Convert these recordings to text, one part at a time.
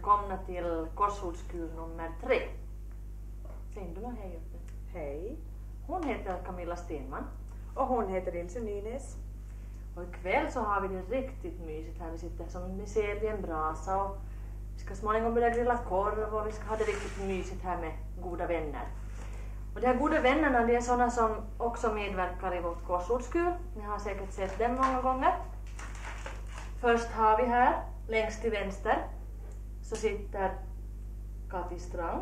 välkomna till Korshordskul nummer 3. Sindula, hej uppe. Hej. Hon heter Camilla Stenman. Och hon heter Ilse Nynäs. Och ikväll så har vi det riktigt mysigt här. Vi sitter som ni ser vid en brasa och vi ska småningom börja grilla korv och vi ska ha det riktigt mysigt här med goda vänner. Och de här goda vännerna, det är sådana som också medverkar i vårt Korshordskul. Ni har säkert sett dem många gånger. Först har vi här, längst till vänster, så sitter Kati Strand.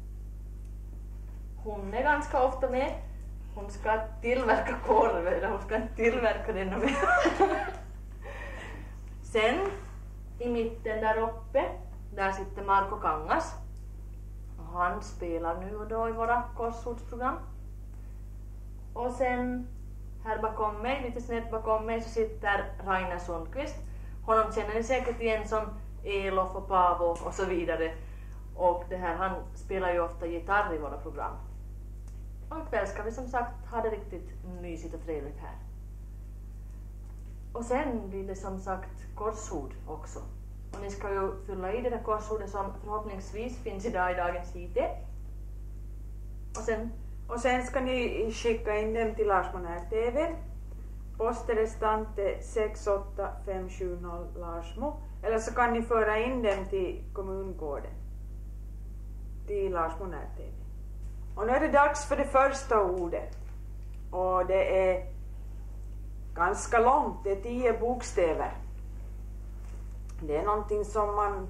Hon är ganska ofta med. Hon ska tillverka korv, eller hon ska inte tillverka den med. Sen, i mitten där uppe, där sitter Marko Kangas. Och han spelar nu och då i våra korsordsprogram. Och sen, här bakom mig, lite snett bakom mig, så sitter Rainer Sundqvist. Honom känner ni säkert igen som Elof och Paavo och så vidare. Och det här, han spelar ju ofta gitarr i våra program. Och ikväll ska vi som sagt ha det riktigt mysigt och trevligt här. Och sen blir det som sagt korsord också. Och ni ska ju fylla i det där korsordet som förhoppningsvis finns idag i dagens IT. Och sen ska ni skicka in dem till Lars Monär TV. Posterestante 68570 Larsmo. Eller så kan ni föra in dem till kommungården. Till Lars Monär TV. Och nu är det dags för det första ordet. Och det är ganska långt, det är 10 bokstäver. Det är någonting som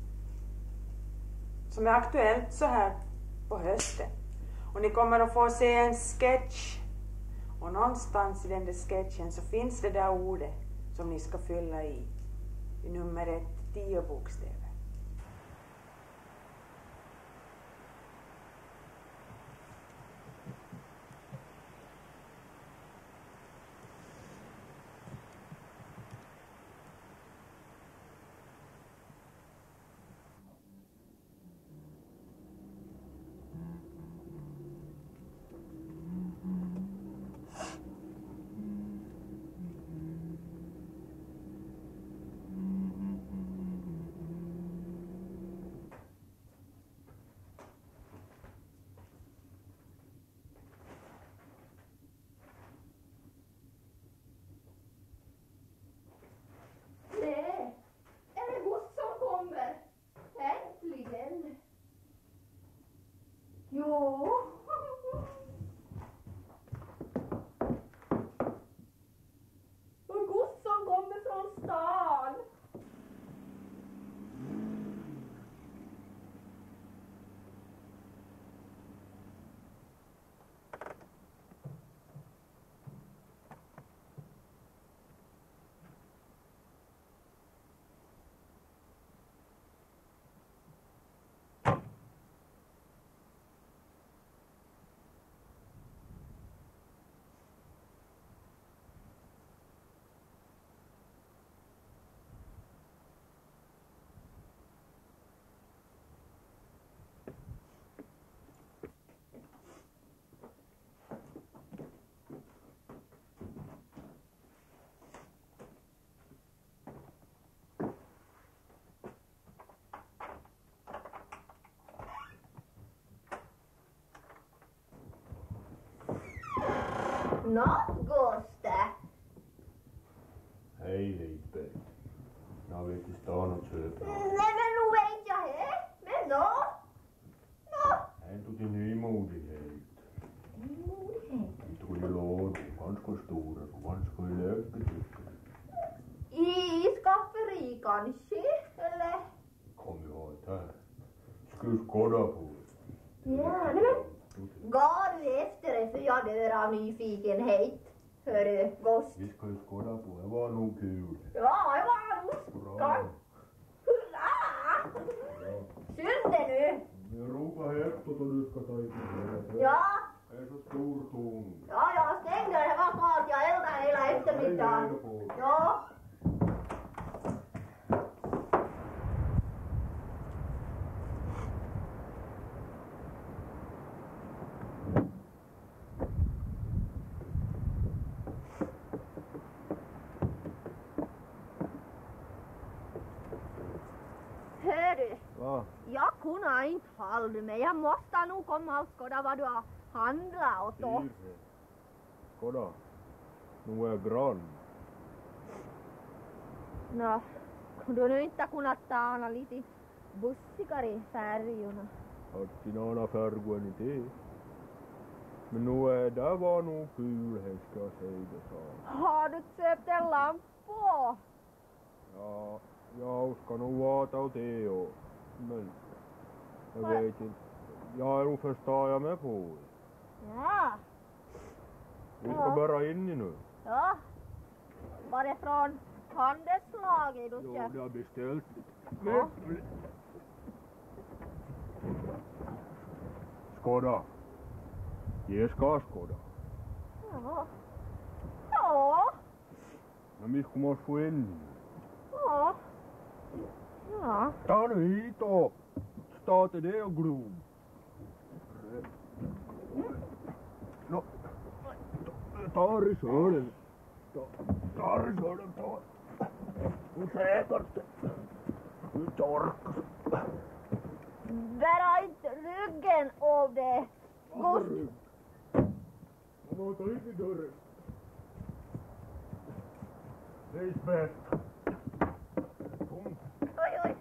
är aktuellt så här på hösten. Och ni kommer att få se en sketch. Och någonstans i den där sketchen så finns det där ordet som ni ska fylla i nummer 1, 10 bokstäver. Jo. Och gods som kommer från stan. Nå, Gustav. Hej Lipe. Jag vet inte stan och köpa. Nej, men nu vet jag här. Men nå. En tog till nymodighet. Nymodighet? Vi tog ju lån, ganska stora, ganska lägre. I skafferi kanske, eller? Kom ihåg det här. Skulle skåda på det. Ja, nej men. Går du efter det för jag dör av nyfikenhet? Hörru, Gust. Vi ska ju skåda på det. Det var nog kul. Ja, det var nog skoj. Hurra! Synde nu. Jag ropar högt och du ska ta i det. Ja. Det är så stor ton. Ja, jag stängde det. Var kallt. Jag eldar hela eftermiddagen. Ja. Va? Skåda. Jag kunde inte hålla mig. Jag måste nog komma och skåda vad du har handlat åt oss. Skåda. Nu är jag grann. Nå, kunde du inte kunnat tala lite bussikare i färgerna? Att din annan färg än det. Men nu är det var nog kul, här ska jag säga det så. Har du köpt en lampa? Ja, jag ska nog vara åt det och... Men... Jag vet inte. Jag är nog förstår jag med på. Ja. Vi ska bara in i nu. Ja. Var det från handelslaget du Jo, köpt? det har beställt. Ja. Skåda. Jag ska skåda. Ja. Ja. Men vi måste få in. Ja. Ja. Ta nu hit och starta det och glo. Nå. Ta risölen. Ta risölen. Nu säkert. Nu torkas. Bära inte ryggen av det. Gust. Man måste in i dörren. Lisbeth. Kom. Oj, oj.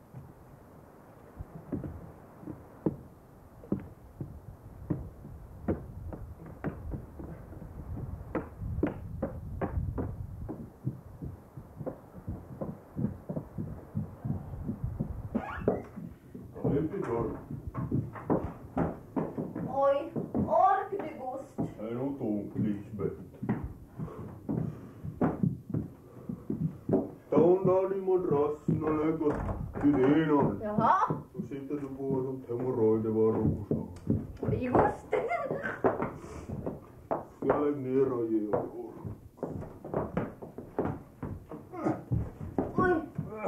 In i dörren. Oj, ork du Gust. Det är nog tomt, Lisbeth. Ta undan i madrassen och lägg oss till dinan. Jaha. Så sitter du på som hemorrojder var rosa. Oj, Gust. Ska jag lägga ner och ge och Oj.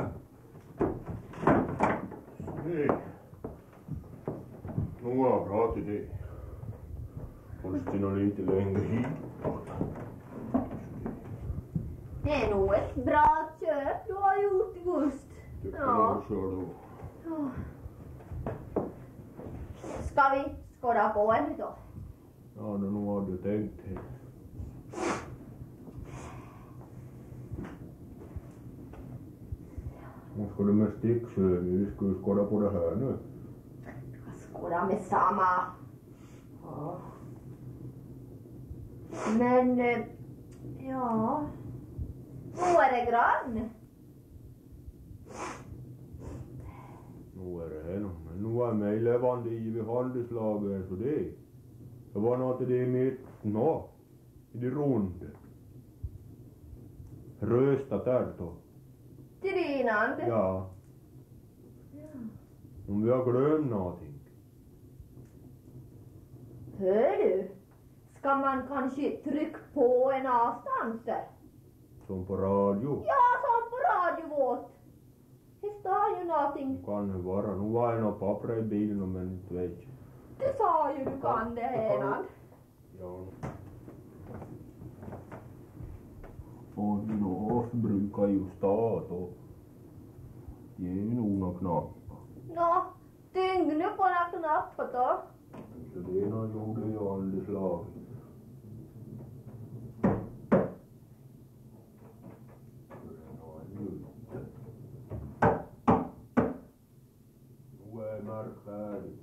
Nej. Nu var jag bra till det. Hålls det nog lite längre hit. Det är nog ett bra köp du har gjort, Gust. Det kan Ja. jag köra då. Ja. Ska vi skåda på en då? Ja, nu hade jag tänkt det. Nu ska du med sticksöv. Vi ska skåda på det här nu. Skåda med samma. Ja. Men, ja. Nu är det grann. Nu är det här nu. Men nu är mig levande i vid handelslagen så det. Det var något det i mitt nå. I det runda. Rösta där då. Till din hand. Ja. Om vi har glömt någonting. Hör du? Ska man kanske trycka på en avstånd? Som på radio. Ja, som på radiovåt. Det står ju någonting. Kan det vara. Nu var det något papper i bilen men inte vet jag. Du sa ju du kan det här. Ja. Och nu brukar ju stå och ge nog några knappar. Nå, tyng nu på den knappen då. Så det gjorde jag aldrig slag. Nu är märkvärdigt.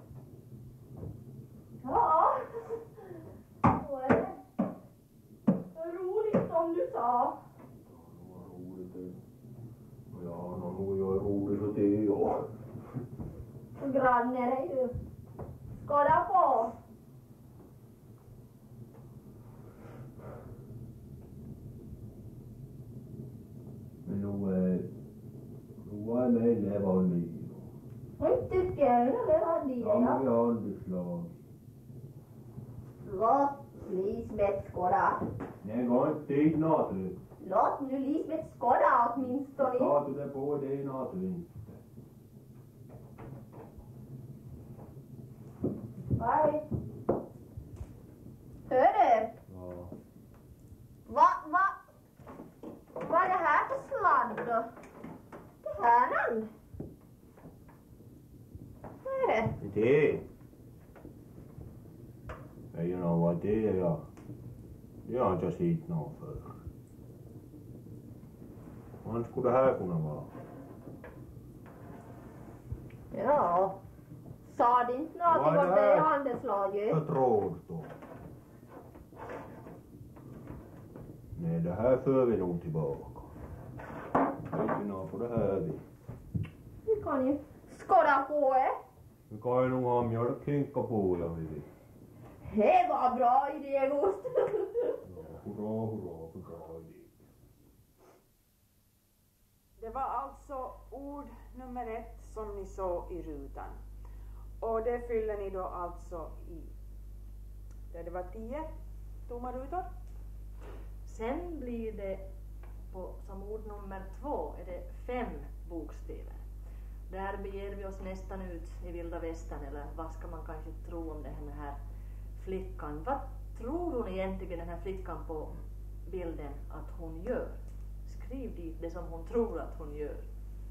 Ja. Så är det. Roligt som du sa. Det var roligt det. Ja, nog jag är rolig så det är jag. Grannar är ju. Skåda på. Men nu är mig levande i. Inte tycker jag det var det. Ja, men Ja. jag har aldrig slag. Låt Lisbeth skåda. Nej, går inte dit natten. Låt nu Lisbeth skåda åtminstone. Ta du det på dig natten. Hej. Hör du? Ja. Vad är det här för sladd då? Det här är te. Ei enää vaan te ja ihan jag siitä nå för. Man skulle här kunna vara. Ja. Sa det inte någonting om det i handelslaget? Jag tror då. Nej, det här för vi nog tillbaka. Vet vi nog på det här vi. Vi kan ju skåda på det. Vi kan ju nog ha mjölkhinka på ja vi vill. Det var bra idé, Gust. Hurra, för bra idé. Det var alltså ord nummer 1 som ni såg i rutan. Och det fyller ni då alltså i. Där det var 10 tomma rutor. Sen blir det som ord nummer 2 är det 5 bokstäver. Där beger vi oss nästan ut i vilda västern, eller vad ska man kanske tro om den här flickan. Vad tror hon egentligen den här flickan på bilden att hon gör? Skriv dit det som hon tror att hon gör.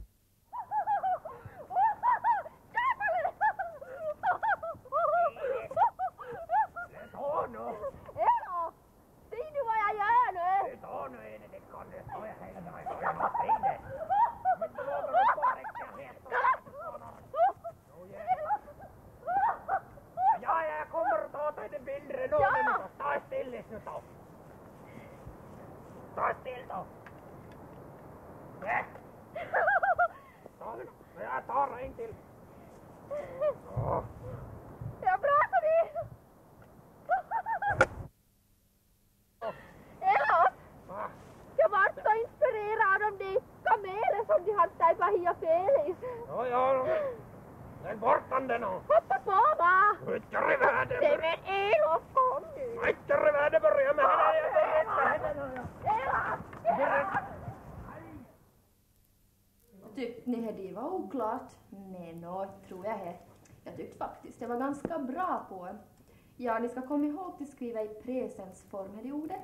Tyckte ni det var oklart? Nej, tror jag det. Jag tyckte faktiskt det var ganska bra på. Ja, ni ska komma ihåg att skriva i presensform här i ordet.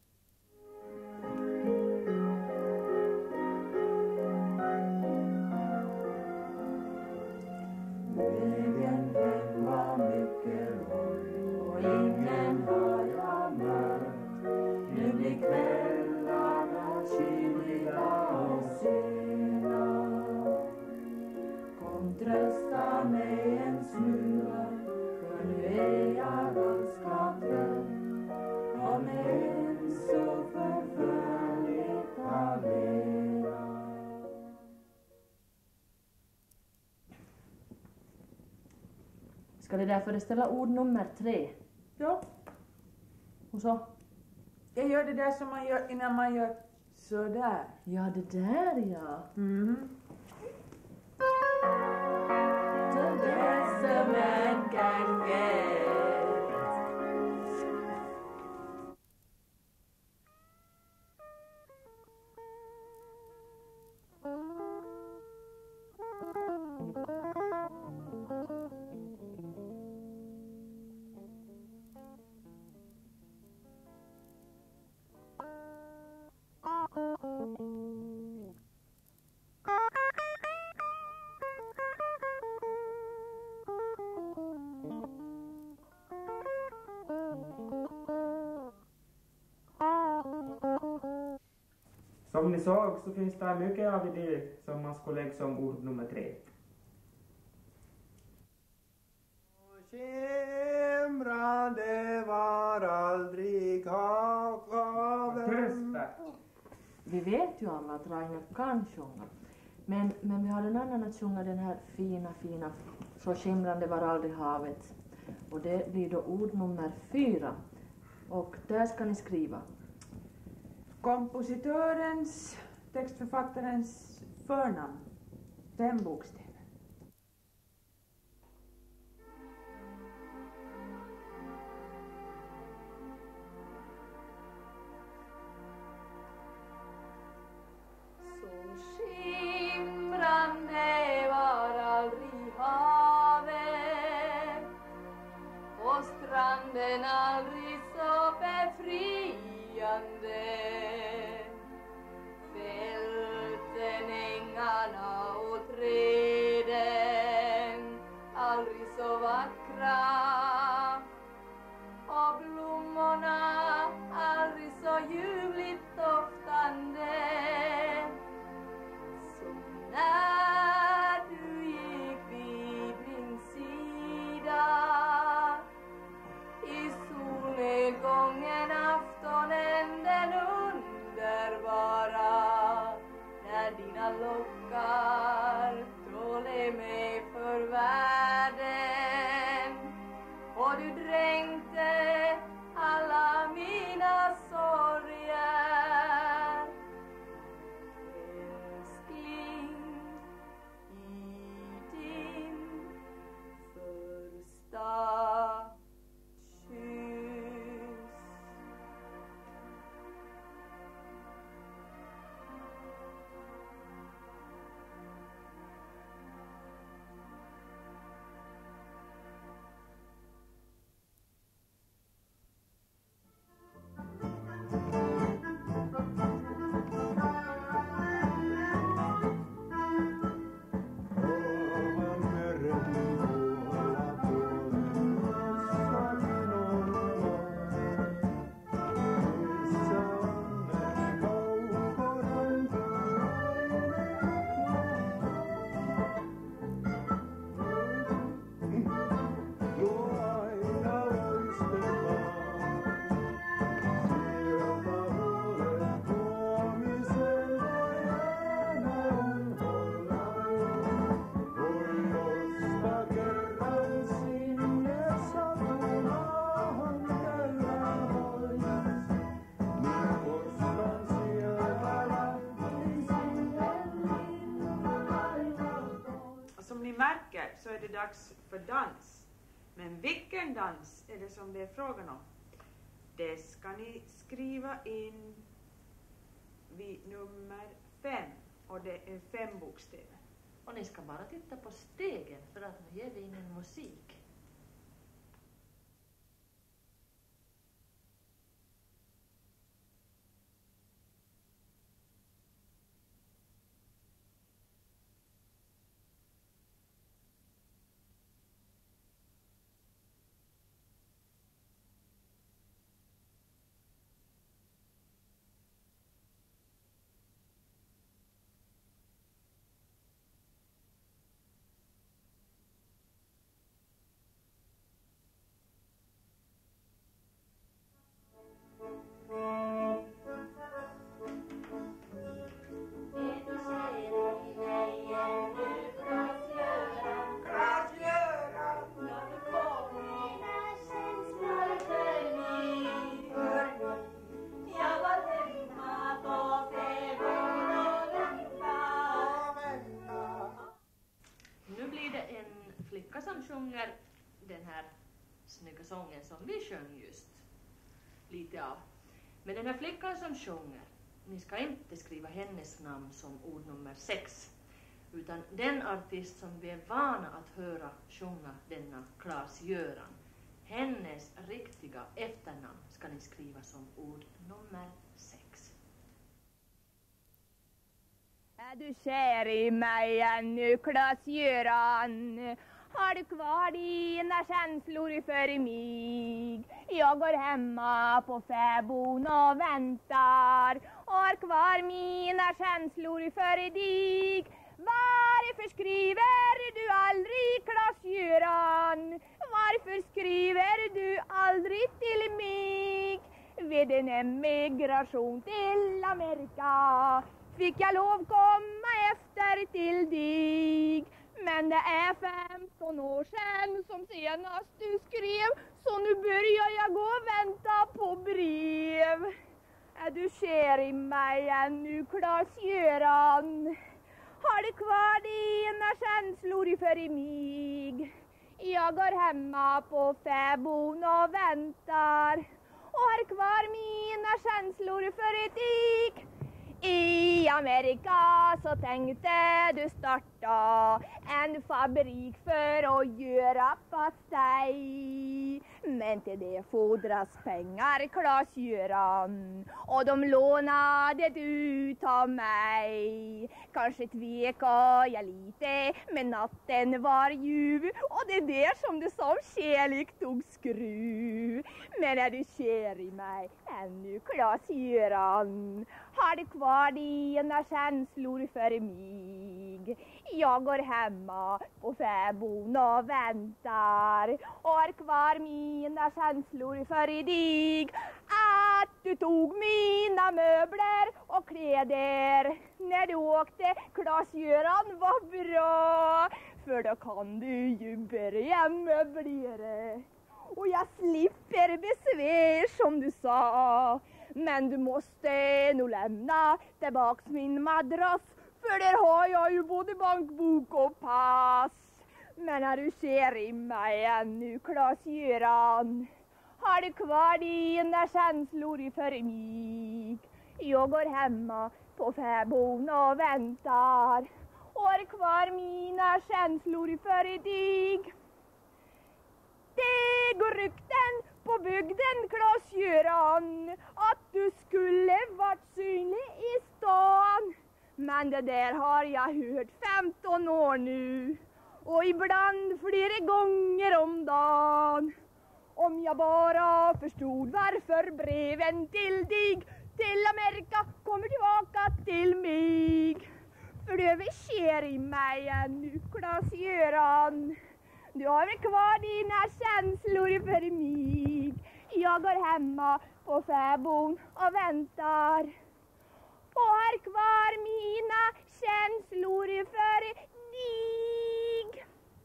Vägen hem var mycket lång och ingen har jag mött. Nu blir kvällarna kyliga och sena. Kom trösta mig en smula, för nu är jag ganska trött. Om en så förfärligt allena. Ska det där föreställa ord nummer 3? Ja, Och så? jag gör det där som man gör innan man gör sådär. Ja, det där ja. Mhm. The best a man can get. Som ni såg så finns det mycket av det som man skulle lägga som ord nummer 3. Skimrande var aldrig havet. Tyst där! Vi vet ju alla att Rainer kan sjunga. Men vi har en annan att sjunga den här fina, så skimrande var aldrig havet. Och det blir då ord nummer 4. Och där ska ni skriva. Kompositörens, textförfattarens förnamn. 5 bokstäver. Så skimrande var aldrig havet och stranden aldrig så befriande. Fälten, ängarna och träden aldrig så är det dags för dans. Men vilken dans är det som det är frågan om? Det ska ni skriva in vid nummer 5 och det är 5 bokstäver. Och ni ska bara titta på stegen för att nu ger vi in en musik. Som sjunger den här snygga sången som vi sjöng just lite av. Men den här flickan som sjunger, ni ska inte skriva hennes namn som ord nummer 6, utan den artist som vi är vana att höra sjunga denna Klas-Göran, hennes riktiga efternamn ska ni skriva som ord nummer 6. Är du kär i mig ännu, Klas-Göran? Har du kvar dina känslor för mig? Jag går hemma på fäbon och väntar. Har kvar mina känslor för dig. Varför skriver du aldrig, Klas-Göran? Varför skriver du aldrig till mig? Vid en emigration till Amerika fick jag lov komma efter till dig. Men det är 15 år sedan som senast du skrev, så nu börjar jag gå och vänta på brev. Är du kär i mig ännu, Klas-Göran? Har du kvar dina känslor för mig? Jag går hemma på fäbon och väntar och har kvar mina känslor för dig. I Amerika så tänkte du starta en fabrik för att göra pastej. Men till det fordras pengar, Klas-Göran, och de lånade du av mig. Kanske tveka jag lite, men natten var ljuv och det är där som det som kärlek tog skruv. Men är du kär i mig ännu, Klas-Göran? Har du kvar dina känslor för mig? Jag går hemma på fäbon och väntar och har kvar mina känslor för dig. Att du tog mina möbler och kläder när du åkte, Klas-Göran, var bra. För då kan du ju börja möblera och jag slipper besvär som du sa. Men du måste nog lämna tillbaks min madrass, för där har jag ju både bankbok och pass. Men är du kär i mig ännu, Klas-Göran? Har du kvar dina känslor för mig? Jag går hemma på fäbon och väntar och har kvar mina känslor för dig. Det går rykten på bygden, Klas-Göran, att du skulle varit synlig i stan. Men det där har jag hört 15 år nu, och ibland flera gånger om dagen. Om jag bara förstod varför breven till dig till Amerika kommer tillbaka till mig. För du är väl kär i mig ännu, Klas-Göran? Du har väl kvar dina känslor för mig? Jag går hemma på fäbon och väntar och har kvar mina känslor för dig.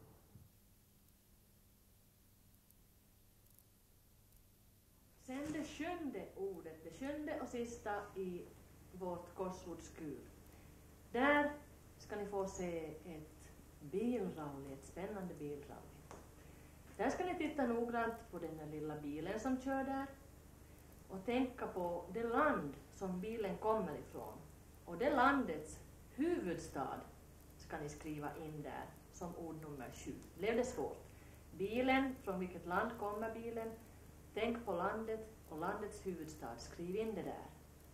Sen det 7:e ordet, det 7:e och sista i vårt korsordskur. Där ska ni få se ett bilrally, ett spännande bilrally. Där ska ni titta noggrant på den där lilla bilen som kör där och tänka på det land som bilen kommer ifrån. Och det landets huvudstad ska ni skriva in där som ord nummer 7. Blev det svårt? Bilen, från vilket land kommer bilen? Tänk på landet och landets huvudstad. Skriv in det där.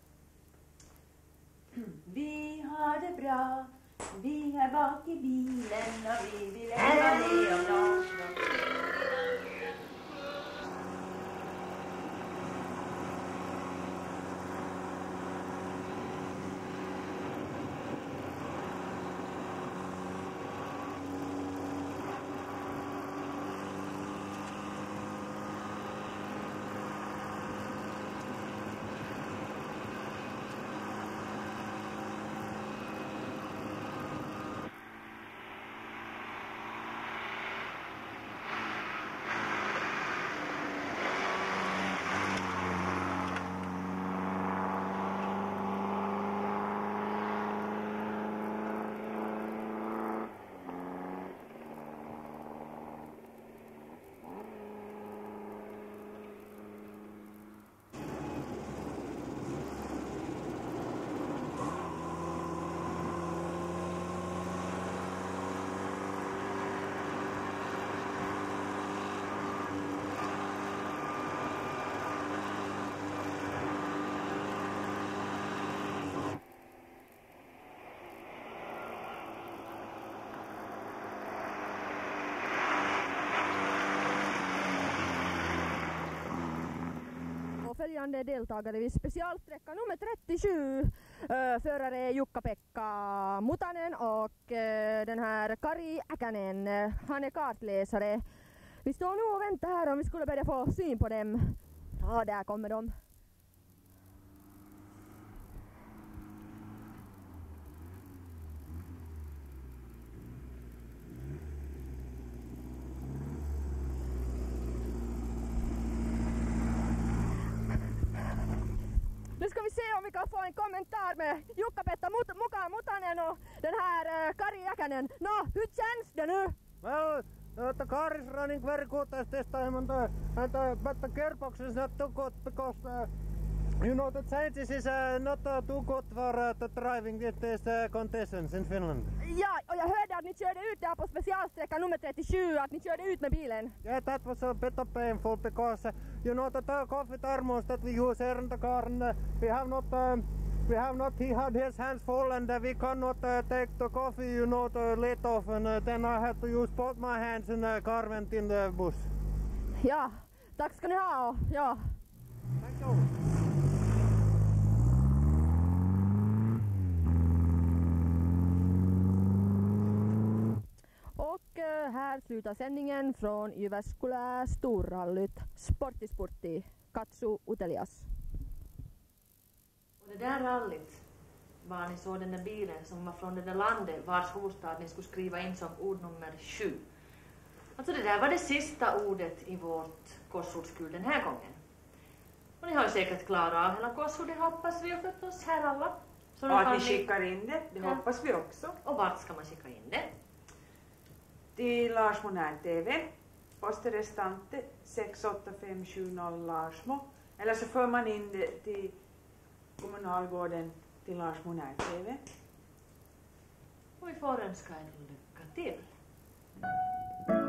Vi har det bra, vi är bak i bilen och vi vill vara med om dem. Följande deltagare vid specialsträcka nummer 37. Förare är Jukka-Pekka Mutanen och den här Kari Äkänen. Han är kartläsare. Vi står nu och väntar här om vi skulle börja få syn på dem. Ja, där kommer de. Nu ska vi se om vi kan få en kommentar med Jukka-Pekka Mutanen och den här Kari Äkänen. Nå, hur känns det nu? Well, the car is running very good as this time, but the gearbox is not too good because you know the changes is not too good for the driving in these conditions in Finland. Ja, och jag hörde att ni körde ut där på specialsträcka nummer 37, att ni körde ut med bilen. Yeah, that was a bit painful because you know the coffee thermos that we use here in the car, and we have not he had his hands full and we cannot take the coffee, you know, the lid off, and then I had to use both my hands and the car went in the bus. Ja, tack ska ni ha. Ja. Thank you. Och här slutar sändningen från Jyväskylä Storrallyt. Sportti, katso utelias. Och det där rallyt var ni såg den där bilen som var från det där landet vars huvudstad ni skulle skriva in som ord nummer 7. Alltså det där var det sista ordet i vårt korsordsskul den här gången. Och ni har ju säkert klarat av hela korsordet, hoppas vi, och förstås här alla. Så Och att ni skickar in det hoppas vi också. Och vart ska man skicka in det? Till Lars Monär TV, Poste Restante 68570 Larsmo. Eller så för man in det till kommunalgården till Lars Monär TV. Och vi får önska er lycka till.